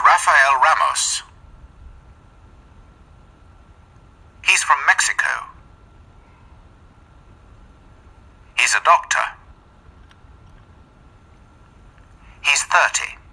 Rafael Ramos. He's from Mexico. He's a doctor. He's 30.